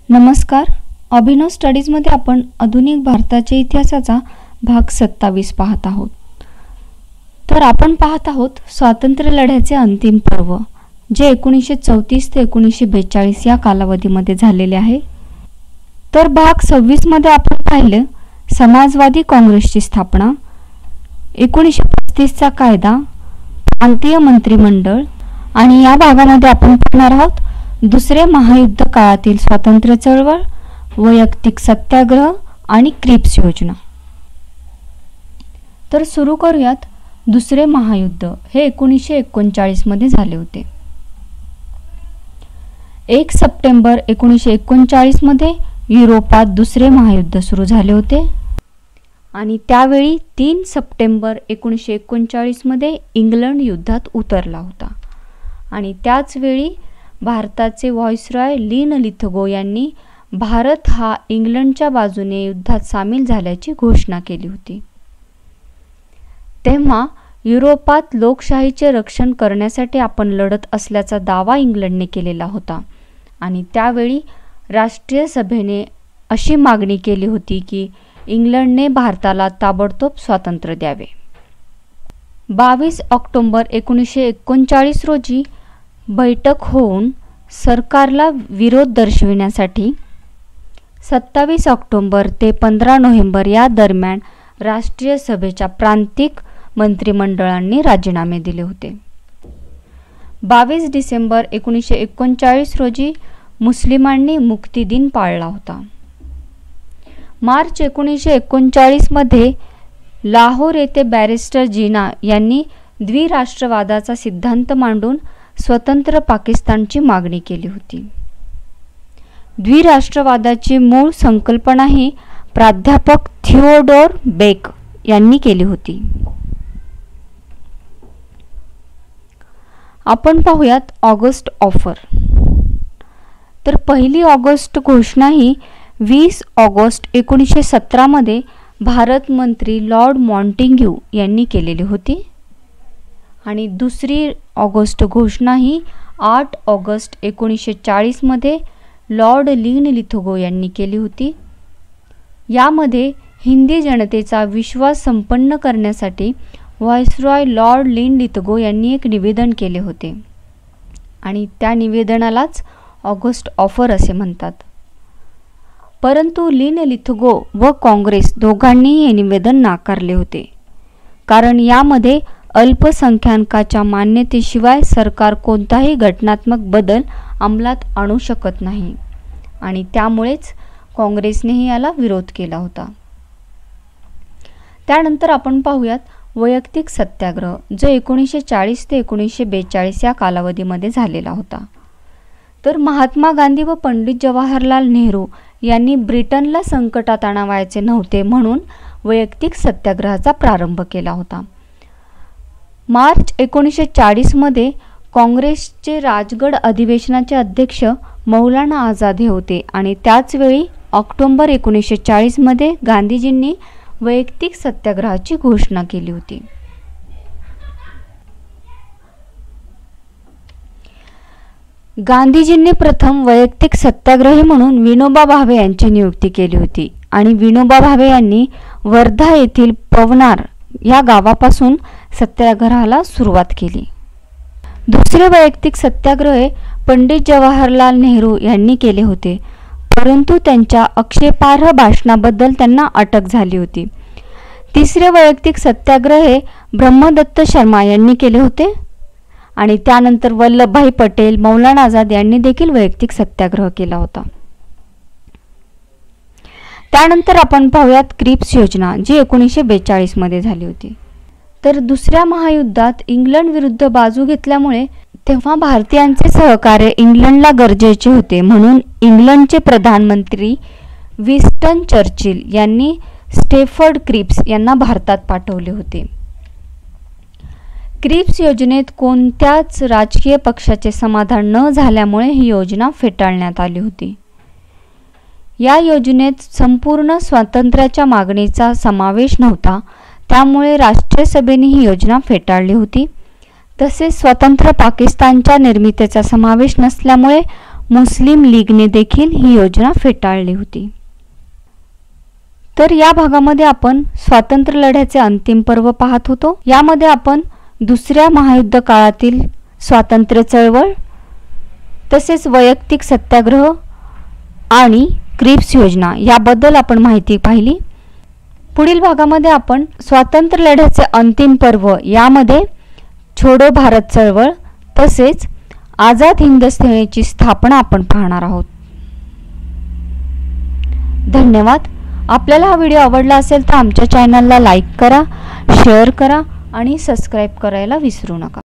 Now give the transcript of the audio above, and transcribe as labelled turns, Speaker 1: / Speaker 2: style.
Speaker 1: नमस्कार. अभिनव स्टडीजमध्ये आपण आधुनिक भारताच्या इतिहासाचा भाग 27 पाहत आहोत. तर आपण पाहत आहोत स्वातंत्र्य लढ्याचे अंतिम पर्व, जे 1934 ते 1942 या कालावधीमध्ये झालेले आहे. तर भाग 26 मध्ये आपण पाहिले समाजवादी काँग्रेसची स्थापना, 1935चा कायदा, प्रांतीय मंत्रिमंडळ, आणि या भागामध्ये आपण पाहणार आहोत दुसरे महायुद्ध काळातील स्वातंत्र्य चळवळ, वैयक्तिक सत्याग्रह आणि क्रिप्स योजना. तर सुरू करूयात. दुसरे महायुद्ध हे 1939 मध्ये झाले होते. 1 सप्टेंबर 1939 मध्ये युरोपात दुसरे महायुद्ध सुरू झाले होते आणि त्यावेळी 3 सप्टेंबर 1939 मध्ये इंग्लंड युद्धात उतरला होता. आणि त्याच वेळी भारताचे व्हाईसरॉय लीन लिथगो यांनी भारत हा इंग्लंडच्या बाजूने युद्धात सामील झाल्याची घोषणा केली होती. तेव्हा युरोपात लोकशाहीचे रक्षण करण्यासाठी आपण लढत असल्याचा दावा इंग्लंडने केलेला होता आणि त्यावेळी राष्ट्रीय सभेने अशी मागणी केली होती की इंग्लंडने भारताला ताबडतोब स्वातंत्र्य द्यावे. 22 ऑक्टोबर 1939 रोजी बैठक होऊन सरकारला विरोध दर्शविण्यासाठी 27 ऑक्टोबर ते 15 नोव्हेंबर या दरम्यान राष्ट्रीय सभेच्या प्रांतिक मंत्रिमंडळांनी राजीनामे दिले होते. 22 डिसेंबर 1939 रोजी मुस्लिमांनी मुक्ती दिन पाळला होता. मार्च 1939 मध्ये लाहोर येथे बॅरिस्टर जिना यांनी द्विराष्ट्रवादाचा सिद्धांत मांडून स्वतंत्र पाकिस्तानची मागणी केली होती. द्विराष्ट्रवादाची मूळ संकल्पना ही प्राध्यापक थिओडोर बेक यांनी केली होती. आपण पाहूयात ऑगस्ट ऑफर. तर पहिली ऑगस्ट घोषणा ही 20 ऑगस्ट 1917 मध्ये भारत मंत्री लॉर्ड मॉन्टेग्यू यांनी केलेली होती आणि दुसरी ऑगस्ट घोषणा ही 8 ऑगस्ट 1940 मध्ये लॉर्ड लीन लिथगो यांनी केली होती. यामध्ये हिंदी जनतेचा विश्वास संपन्न करण्यासाठी व्हाईसरॉय लॉर्ड लीन लिथगो यांनी एक निवेदन केले होते आणि त्या निवेदनालाच ऑगस्ट ऑफर असे म्हणतात. परंतु लीन लिथगो व काँग्रेस दोघांनीही हे निवेदन नाकारले होते, कारण यामध्ये अल्पसंख्याकाच्या मान्यतेशिवाय सरकार कोणताही घटनात्मक बदल अंमलात आणू शकत नाही आणि त्यामुळेच काँग्रेसनेही याला विरोध केला होता. त्यानंतर आपण पाहूयात वैयक्तिक सत्याग्रह, जो 1940 ते 1942 या कालावधीमध्ये झालेला होता. तर महात्मा गांधी व पंडित जवाहरलाल नेहरू यांनी ब्रिटनला संकटात आणावयाचे नव्हते म्हणून वैयक्तिक सत्याग्रहाचा प्रारंभ केला होता. मार्च 1940 मध्ये काँग्रेसचे राजगड अधिवेशनाचे अध्यक्ष मौलाना आझाद हे होते आणि त्याच वेळी ऑक्टोबर 1940 मध्ये गांधीजींनी वैयक्तिक सत्याग्रहाची घोषणा केली होती. गांधीजींनी प्रथम वैयक्तिक सत्याग्रही म्हणून विनोबा भावे यांची नियुक्ती केली होती आणि विनोबा भावे यांनी वर्धा येथील पवनार या गावापासून सत्याग्रहाला सुरुवात केली. दुसरे वैयक्तिक सत्याग्रह पंडित जवाहरलाल नेहरू यांनी केले होते, परंतु त्यांच्या आक्षेपार्ह भाषणाबद्दल त्यांना अटक झाली होती. तिसरे वैयक्तिक सत्याग्रह ब्रह्मदत्त शर्मा यांनी केले होते आणि त्यानंतर वल्लभभाई पटेल, मौलाना आझाद यांनी देखील वैयक्तिक सत्याग्रह केला होता. त्यानंतर आपण पाहूयात क्रिप्स योजना, जी 1942 मध्ये झाली होती. तर दुसऱ्या महायुद्धात इंग्लंड विरुद्ध बाजू घेतल्यामुळे तेव्हा भारतीयांचे सहकार्य इंग्लंडला गरजेचे होते, म्हणून इंग्लंडचे प्रधानमंत्री विन्स्टन चर्चिल यांनी स्टेफर्ड क्रिप्स यांना भारतात पाठवले होते. क्रिप्स योजनेत कोणत्याच राजकीय पक्षाचे समाधान न झाल्यामुळे ही योजना फेटाळण्यात आली होती. या योजनेत संपूर्ण स्वातंत्र्याच्या मागणीचा समावेश नव्हता, त्यामुळे राष्ट्रीय सभेने ही योजना फेटाळली होती. तसेच स्वतंत्र पाकिस्तानच्या निर्मितीचा समावेश नसल्यामुळे मुस्लिम लीगने देखील ही योजना फेटाळली होती. तर या भागामध्ये आपण स्वातंत्र्य लढ्याचे अंतिम पर्व पाहत होतो. यामध्ये आपण दुसऱ्या महायुद्ध काळातील स्वातंत्र्य चळवळ तसेच वैयक्तिक सत्याग्रह आणि क्रिप्स योजना याबद्दल आपण माहिती पाहिली. पुढील भागामध्ये आपण स्वातंत्र्य लढ्याचे अंतिम पर्व यामध्ये छोडो भारत चळवळ तसेच आझाद हिंद सेनेची स्थापना आपण पाहणार आहोत. धन्यवाद. आपल्याला हा व्हिडिओ आवडला असेल तर आमच्या चॅनलला लाईक करा, शेअर करा आणि सबस्क्राईब करायला विसरू नका.